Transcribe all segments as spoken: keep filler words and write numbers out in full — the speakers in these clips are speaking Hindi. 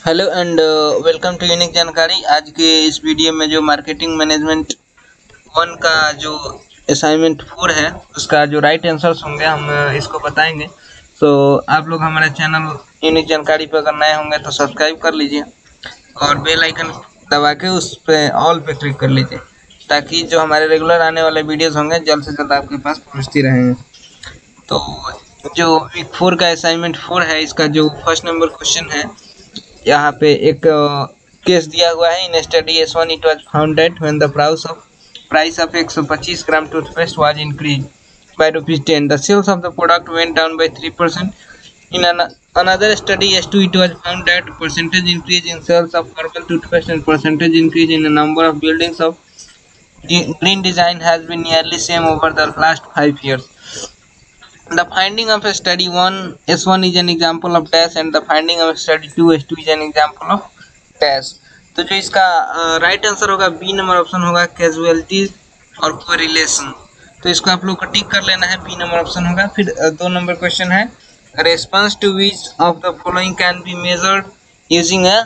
Hello and welcome to unique जानकारी। आज के इस वीडियो में जो मार्केटिंग मैनेजमेंट वन का जो असाइनमेंट फोर है उसका जो राइट आंसर्स होंगे हम इसको बताएंगे। तो आप लोग हमारे चैनल यूनिक जानकारी पर अगर नए होंगे तो सब्सक्राइब कर लीजिए और बेल आइकन दबा के उस पर ऑल पे क्लिक कर लीजिए ताकि जो हमारे रेगुलर आने वाले वीडियोस होंगे जल्द से जल्द आपके पास पहुँचती रहेंगे। तो जो वीक फोर का असाइनमेंट फोर है इसका जो फर्स्ट नंबर क्वेश्चन है, यहाँ पे एक केस दिया हुआ है। In study S one it was found that when the price of price of एक सौ पच्चीस gram toothpaste was increase by rupees ten, the sales of the product went down by three percent. In another study S two it was found that percentage increase in sales of herbal toothpaste and percentage increase in the number of buildings of green design has been nearly same over the last five years. The finding of a study one S one is an example of dash and the finding of study two S two is an example of dash। तो जो इसका राइट uh, आंसर होगा बी नंबर ऑप्शन होगा कैजुअलिटीज और कोरिलेशन। तो इसको आप लोग को टिक कर लेना है, बी नंबर ऑप्शन होगा। फिर uh, दो नंबर क्वेश्चन है response to which of the following can be measured using a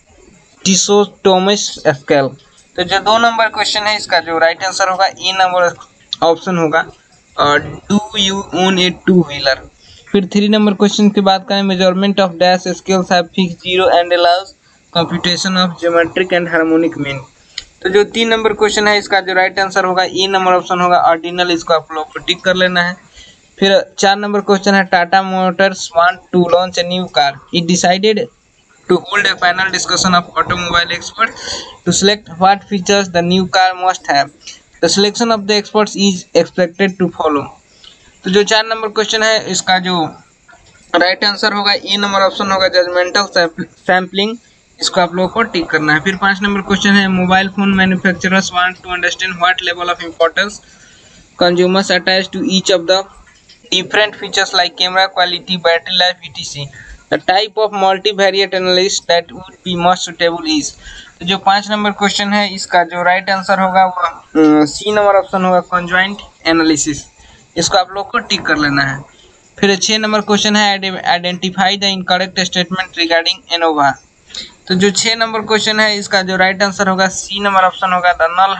dichotomous scale. तो जो दो नंबर क्वेश्चन है इसका जो राइट आंसर होगा ए नंबर ऑप्शन होगा और do you own a two wheeler. फिर थ्री नंबर क्वेश्चन की बात करें measurement of dash scales have fix zero and allows computation of geometric and harmonic mean. तो जो तीन नंबर क्वेश्चन है इसका जो राइट आंसर होगा ए नंबर ऑप्शन होगा ऑर्डिनल। इसको आप लोग को टिक कर लेना है। फिर चार नंबर क्वेश्चन है Tata Motors want to launch a new car, it decided to hold a final discussion of automobile experts to select what features the new car must have. The selection of the experts is expected to follow। तो जो चार नंबर क्वेश्चन है इसका जो राइट आंसर होगा ए नंबर ऑप्शन होगा जजमेंटल सैम्पलिंग। इसको आप लोगों को टिक करना है। फिर पांच नंबर क्वेश्चन है mobile phone manufacturers want to understand what level of importance consumers attach to each of the different features like camera quality battery life ETC. The type of multivariate analysis that would be most suitable is। तो जो पांच नंबर क्वेश्चन है इसका जो राइट आंसर होगा वो सी नंबर ऑप्शन होगा कंजॉइंट एनालिसिस। इसको आप लोग को टिक कर लेना है। फिर छह नंबर क्वेश्चन है identify the incorrect statement regarding ANOVA. तो जो छह नंबर क्वेश्चन है इसका जो राइट आंसर होगा सी नंबर ऑप्शन होगा the null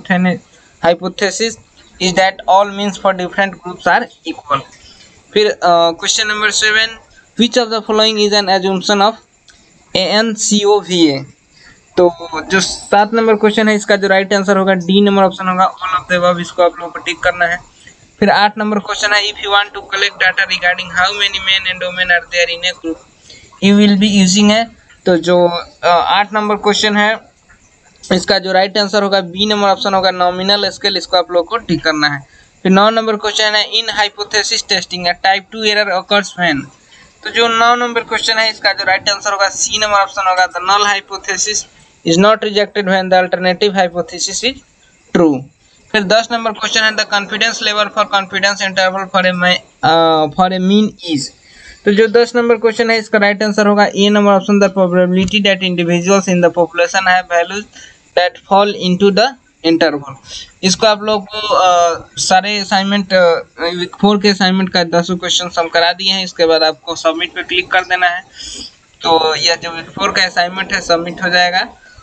hypothesis is that all means for different groups are equal. फिर question number seven Which of the following is an assumption of A N C O V A। तो जो सात नंबर क्वेश्चन है इसका जो राइट आंसर होगा डी नंबर ऑप्शन होगा ऑल ऑफ द अबव। इसको आप लोगों को टिक करना है। फिर आठ नंबर क्वेश्चन है if you want to collect data regarding how many men and women are there in a group you will be using है। तो जो आठ नंबर क्वेश्चन है इसका जो राइट आंसर होगा बी नंबर ऑप्शन होगा नॉमिनल स्केल। इसको आप लोग को टिक करना है। फिर नौ नंबर क्वेश्चन है in hypothesis testing type two error occurs when. तो जो नौ नंबर क्वेश्चन है इसका जो राइट आंसर होगा सी नंबर ऑप्शन होगा the null hypothesis is not rejected when the alternative hypothesis is true. फिर दस नंबर क्वेश्चन है the confidence level for confidence interval for a for a mean is. तो जो दस नंबर क्वेश्चन है इसका राइट आंसर होगा A number option the probability that individuals in the population have values that fall into the interval. इसको आप लोग को आ, सारे असाइनमेंट वीक फोर के असाइनमेंट का दसों क्वेश्चन हम करा दिए हैं। इसके बाद आपको सबमिट पे क्लिक कर देना है। तो यह जो वीक फोर का असाइनमेंट है सबमिट हो जाएगा।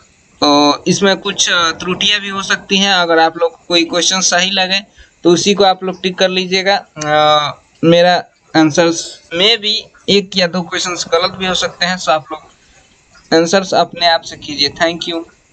तो इसमें कुछ त्रुटियां भी हो सकती हैं। अगर आप लोग को कोई क्वेश्चन सही लगे तो उसी को आप लोग टिक कर लीजिएगा। मेरा आंसर्स में भी एक या दो क्वेश्चन गलत भी हो सकते हैं, सो आप लोग आंसर्स अपने आप से कीजिए। Thank you.